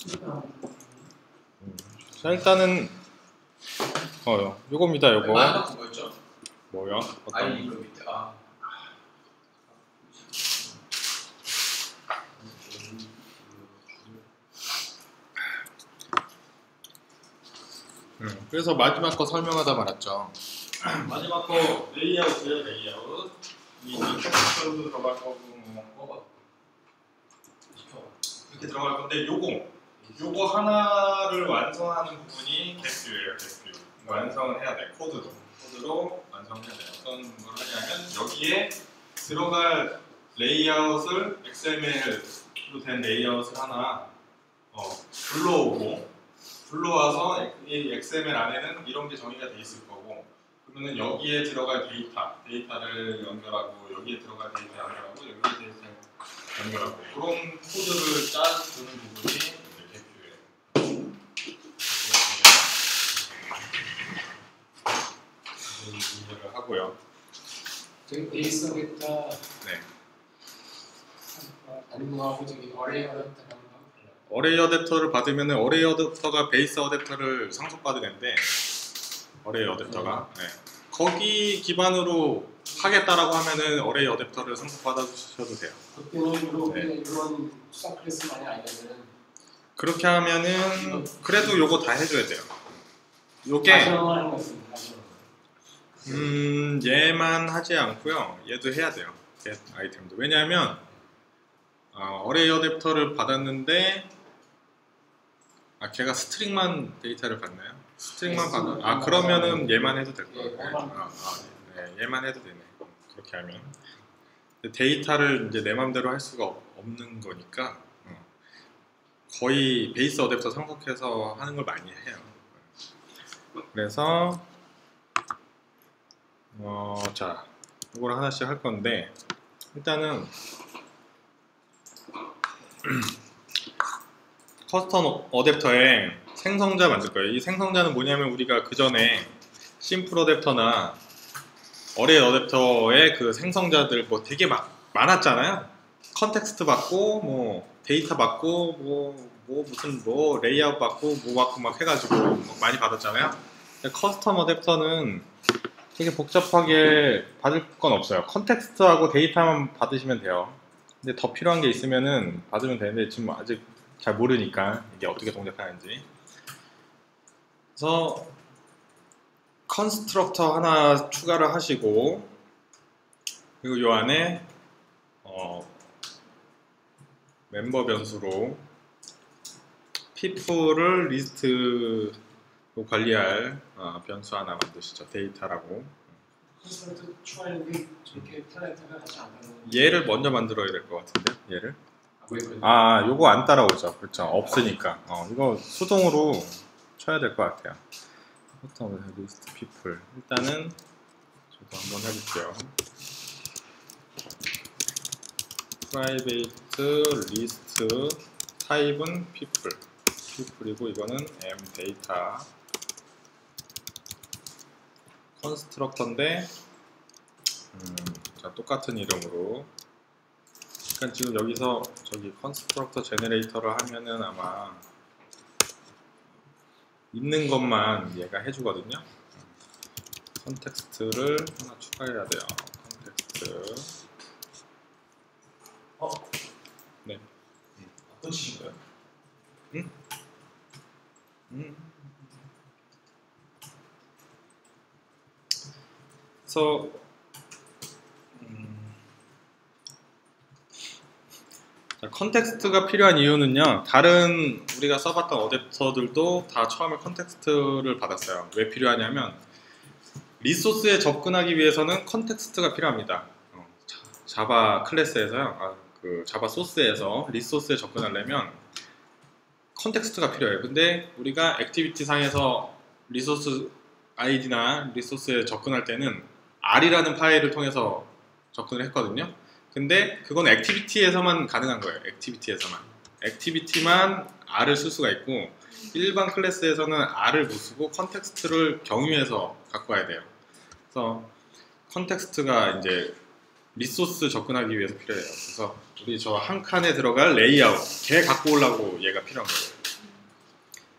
자, 일단은 요겁니다. 요거 마지막 뭐였죠? 뭐요? 아니 이거 밑에 그래서 마지막 거 설명하다 말았죠. 마지막 거 레이아웃이에요. 레이아웃 이 텍스트도 들어갈 거고 뭐 이렇게 들어갈 건데 요거 하나를 완성하는 부분이 겟뷰예요. 겟뷰 완성을 해야 돼. 코드로 완성해야 돼. 어떤 걸 하냐면 여기에 들어갈 레이아웃을 XML로 된 레이아웃을 하나 불러와서 이 XML 안에는 이런 게 정의가 돼 있을 거고, 그러면은 여기에 들어갈 데이터를 연결하고, 여기에 들어갈 데이터 연결하고, 여기에 데이터 연결하고, 그런 코드를 짜주는 부분이 겟뷰예요. 이해를 하고요. 저기 베이스 오데이터 네. 받는 거하고 저기 어레이 어댑터 어레이 어댑터를 받으면 어레이 어댑터가 베이스 어댑터를 상속받으는데, 어레이 어댑터가 거기 기반으로 하겠다라고 하면은 어레이 어댑터를 상속받아 주셔도 돼요. 그때는 이런 수학 클래스 많이 알려면 그렇게 하면은 그래도 요거 다 해줘야 돼요. 요게 가정을 하는 것입니다. 얘만 하지 않고요. 얘도 해야 돼요. get 아이템도. 왜냐하면 어레이 어댑터를 받았는데 걔가 스트링만 데이터를 받나요? 스트링만 받아. 그러면은 얘만 해도 될 거예요. 네, 얘만 해도 되네. 그렇게 하면 데이터를 이제 내 맘대로 할 수가 없는 거니까 거의 베이스 어댑터 상속해서 하는 걸 많이 해요. 그래서 자, 이걸 하나씩 할 건데, 일단은 커스텀 어댑터에 생성자 만들 거예요. 이 생성자는 뭐냐면 우리가 그 전에 심플 어댑터나 어레이 어댑터의 그 생성자들 뭐 되게 많았잖아요. 컨텍스트 받고 뭐 데이터 받고 무슨 레이아웃 받고 뭐 받고 막 해가지고 많이 받았잖아요. 근데 커스텀 어댑터는 되게 복잡하게 받을 건 없어요. 컨텍스트하고 데이터만 받으시면 돼요. 근데 더 필요한 게 있으면은 받으면 되는데 지금 아직 잘 모르니까 이게 어떻게 동작하는지. 그래서 컨스트럭터 하나 추가를 하시고, 그리고 요 안에 멤버 변수로 people을 리스트로 관리할 변수 하나 만드시죠. 데이터라고. 컨스트럭터 추가하는데 저렇게 플레이트가 같이 안 나오는. 얘를 먼저 만들어야 될 것 같은데요. 얘를. 요거 안 따라오죠. 그렇죠. 없으니까. 이거 수동으로 쳐야 될 것 같아요. 리스트 people. 일단은 저도 한번 해볼게요. private list 타입은 people이고 이거는 m data 컨스트럭터인데 자, 똑같은 이름으로. 그러니까 지금 여기서 저기 컨스트럭터 제너레이터를 하면은 아마 있는 것만 얘가 해주거든요. 컨텍스트를 하나 추가해야 돼요. 컨텍스트. 네. 어떤 식인가요? 그래서 컨텍스트가 필요한 이유는요, 다른 우리가 써봤던 어댑터들도 다 처음에 컨텍스트를 받았어요. 왜 필요하냐면 리소스에 접근하기 위해서는 컨텍스트가 필요합니다. 자바 클래스에서요, 그 자바 소스에서 리소스에 접근하려면 컨텍스트가 필요해요. 근데 우리가 액티비티 상에서 리소스 아이디나 리소스에 접근할 때는 R이라는 파일을 통해서 접근을 했거든요. 근데 그건 액티비티에서만 가능한 거예요. 액티비티만 R을 쓸 수가 있고, 일반 클래스에서는 R을 못 쓰고 컨텍스트를 경유해서 갖고 와야 돼요. 그래서 컨텍스트가 이제 리소스 접근하기 위해서 필요해요. 그래서 우리 저 한 칸에 들어갈 레이아웃, 걔 갖고 오려고 얘가 필요한 거예요.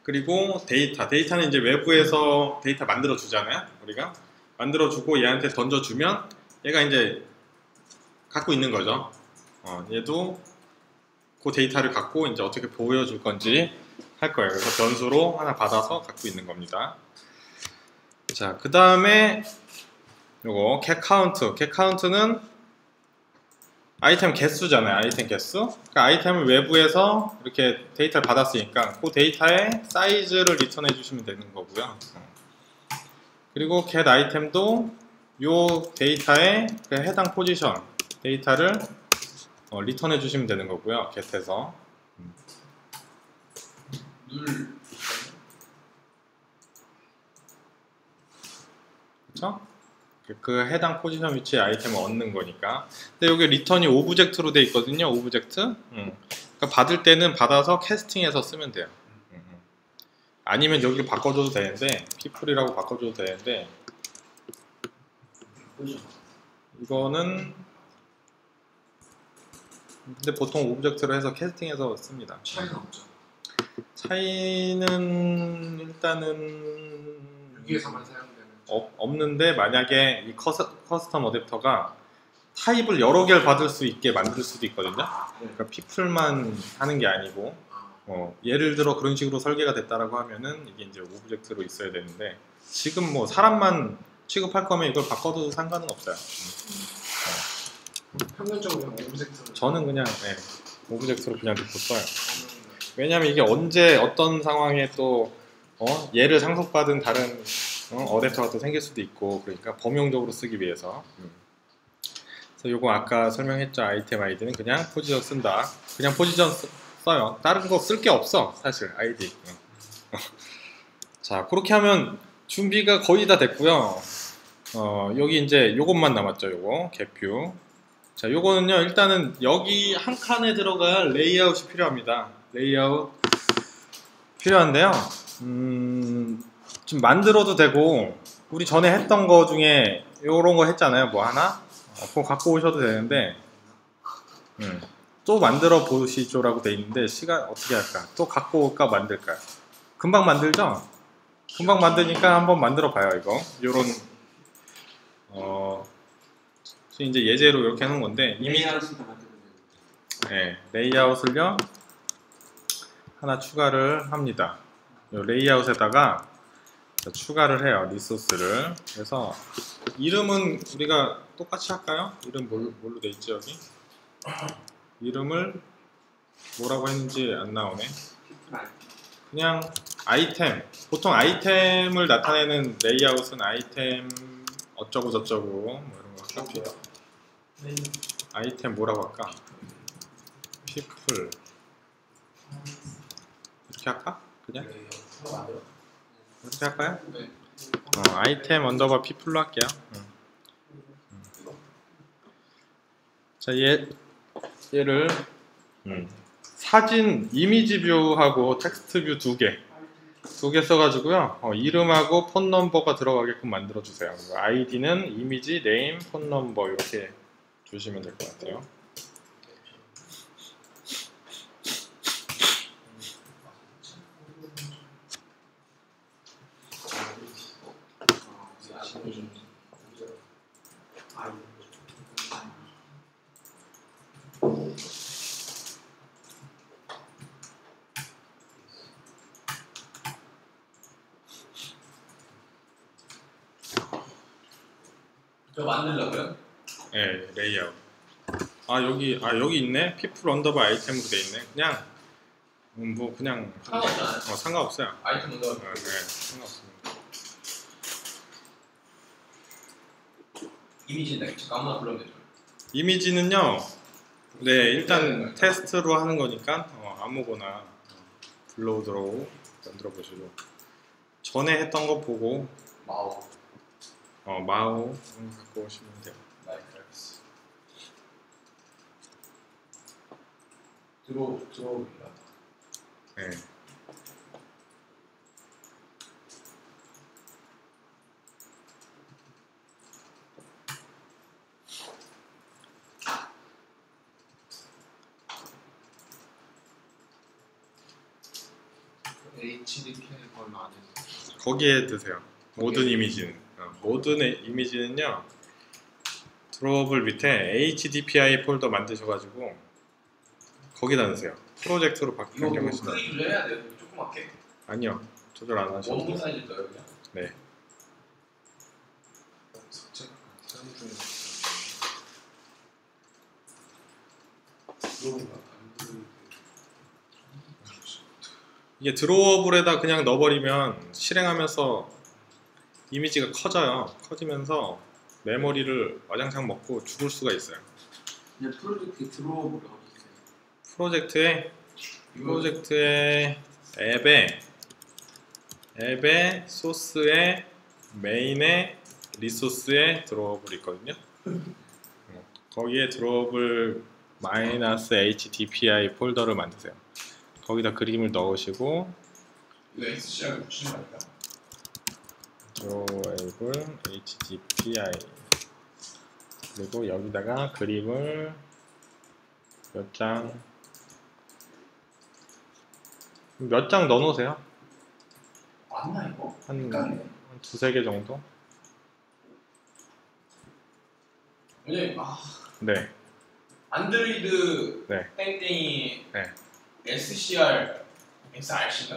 그리고 데이터는 이제 외부에서 데이터 만들어 주잖아요. 우리가 만들어 주고 얘한테 던져 주면 얘가 이제 갖고 있는 거죠. 얘도 그 데이터를 갖고 이제 어떻게 보여줄 건지 할 거예요. 그래서 변수로 하나 받아서 갖고 있는 겁니다. 자, 그 다음에 요거 cat count는 아이템 개수잖아요. 아이템 개수. 그러니까 아이템을 외부에서 이렇게 데이터를 받았으니까 그 데이터의 사이즈를 리턴해 주시면 되는 거고요. 그리고 get 아이템도 요 데이터의 그 해당 포지션 데이터를 리턴해 주시면 되는 거고요. get에서 그렇죠? 그 해당 포지션 위치에 아이템을 얻는 거니까. 근데 여기 리턴이 오브젝트로 돼 있거든요. 오브젝트. 그러니까 받을 때는 받아서 캐스팅해서 쓰면 돼요. 아니면 여기를 바꿔줘도 되는데 people이라고 바꿔줘도 되는데 이거는 근데 보통 오브젝트로 해서 캐스팅해서 씁니다. 차이는 없죠. 차이는 일단은 여기에서만 사용되는. 없는데 만약에 이 커스텀 어댑터가 타입을 여러 개를 받을 수 있게 만들 수도 있거든요. 그러니까 people만 하는 게 아니고 예를 들어 그런 식으로 설계가 됐다라고 하면은 이게 이제 오브젝트로 있어야 되는데 지금 뭐 사람만 취급할 거면 이걸 바꿔도 상관은 없어요. 평균적으로 오브젝트. 저는 그냥 오브젝트로 그냥 놓고 써요. 왜냐면 이게 언제 어떤 상황에 또 얘를 상속받은 다른 어댑터가 또 생길 수도 있고 그러니까 범용적으로 쓰기 위해서. 그래서 요거 아까 설명했죠. 아이템 아이디는 그냥 포지션 쓴다. 그냥 포지션 써요. 다른 거 쓸 게 없어 사실 아이디. 자, 그렇게 하면 준비가 거의 다 됐고요. 여기 이제 요것만 남았죠. 요거 getView. 자, 요거는요 일단은 여기 한 칸에 들어갈 레이아웃이 필요합니다. 레이아웃 필요한데요. 좀 만들어도 되고 우리 전에 했던 거 중에 요런 거 했잖아요. 뭐 하나? 그거 갖고 오셔도 되는데 또 만들어 보시죠 라고 돼 있는데 시간 어떻게 할까? 또 갖고 올까 만들까요? 금방 만들죠? 금방 만드니까 한번 만들어 봐요. 이거 요런 이제 예제로 이렇게 하는 건데 이미 레이아웃을요 하나 추가를 합니다. 요 레이아웃에다가 추가를 해요. 리소스를. 그래서 이름은 우리가 똑같이 할까요? 이름 뭘로 돼 있지 여기? 이름을 뭐라고 했는지 안 나오네. 그냥 아이템. 보통 아이템을 나타내는 레이아웃은 아이템 어쩌고 저쩌고 뭐 이런 거 할까? 아이템 뭐라고 할까? people 이렇게 할까? 그냥? 이렇게 할까요? 네. 아이템 언더바 people로 할게요. 자, 얘를 사진 이미지 뷰하고 텍스트 뷰 두 개 써가지고요. 이름하고 폰 넘버가 들어가게끔 만들어 주세요. 아이디는 이미지, 네임, 폰 넘버 이렇게 주시면 될 것 같아요. 저 만들려고요? 네, 레이아웃. 여기 있네. people 언더바 아이템으로 돼 있네. 그냥 뭐 그냥 상관없잖아요. 상관없어요. 아이템 먼저. 네, 상관없습니다. 이미지는 직접 아무나 불러면 되죠. 이미지는요. 네, 일단 테스트로 하는 거니까 아무거나 불러오도록 만들어 보시고 전에 했던 거 보고 마우 갖고 오시면 돼요. 마이크래프트. 들어옵니다. 네. HDK 걸로 안 해서. 거기에 드세요. 모든 이미지는. 모든 이미지는요. 드로워블 밑에 HDPI 폴더 만드셔가지고 거기다 넣으세요. 프로젝트로 이거 변경하시면 크기 조절해야 돼요? 조그맣게? 아니요. 조절 안 하셔도 원본 돼요. 사이즈 떠요 그냥? 네. 삭제가 사용 중에 그런가? 이게 드로워블에다 그냥 넣어버리면 실행하면서 이미지가 커져요. 커지면서 메모리를 와장창 먹고 죽을 수가 있어요. 근데 프로젝트 들어오고 어디 있어요? 프로젝트에 앱에 소스에 메인에 리소스에 드로워블이 있거든요. 거기에 드로워블 -HDPI 폴더를 만드세요. 거기다 그림을 넣으시고 이거 SCR 붙이는 거 아닐까? 드로워블 HDPI 그리고 여기다가 그림을 몇 장 넣어놓으세요. 맞나 이거? 한 헷갈리네. 두세 개 정도? 왜냐면 네. 안드로이드 네. 땡땡이 네. SCR SRC인가?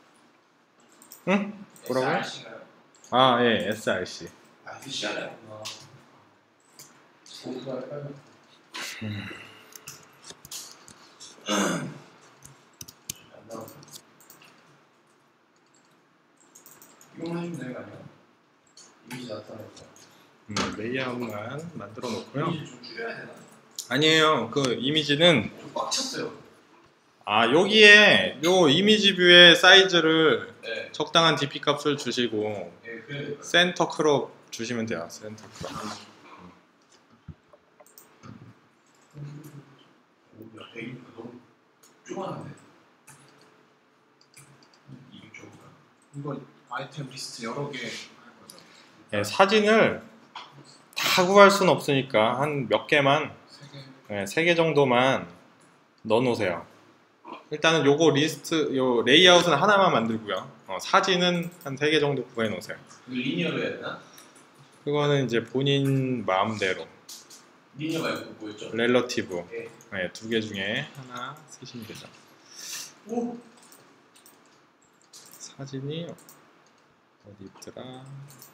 응? 뭐라고요? SRC인가요? 아, 예, SRC. SCR이야? 모두가 헷갈려. 안 나왔어. 이거만 해주면 되는 거 아니야? 이미지 나타내고. 레이아웃만 만들어 놓고요. 이미지 좀 줄여야 되나? 아니에요. 그 이미지는 좀 꽉 찼어요. 여기에 요 이미지 뷰의 사이즈를 네. 적당한 DP 값을 주시고 네, 그래야 될것 같아요. 센터 크롭 주시면 돼요. 센터 크롭. 야, 배기니까 너무 조그만한데? 이게 좁은가? 이거 아이템 리스트 여러 개 할 거죠? 예, 사진을 다 구할 수는 없으니까 한 몇 개만, 세 개. 3개 정도만 넣어 놓으세요. 일단은 요거 리스트, 요 레이아웃은 하나만 만들고요. 사진은 한 3개 정도 구해 놓으세요. 이거 리니어로 해야 되나? 그거는 이제 본인 마음대로. 리니어 말고 뭐였죠? 렐러티브. 네. 네, 2개 중에 하나 쓰시면 되죠. 오! 사진이 어디 있더라?